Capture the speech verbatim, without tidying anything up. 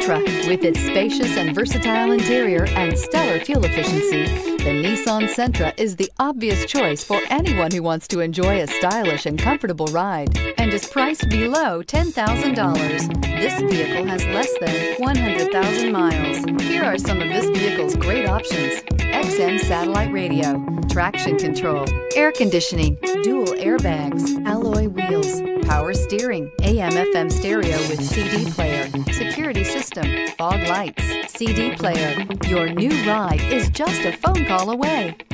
Sentra. With its spacious and versatile interior and stellar fuel efficiency, the Nissan Sentra is the obvious choice for anyone who wants to enjoy a stylish and comfortable ride and is priced below ten thousand dollars. This vehicle has less than one hundred thousand miles. Here are some of this vehicle's great options: X M satellite radio, traction control, air conditioning, dual airbags, alloy wheels, power steering, A M F M stereo with C D player, security system, fog lights, C D player. Your new ride is just a phone call away.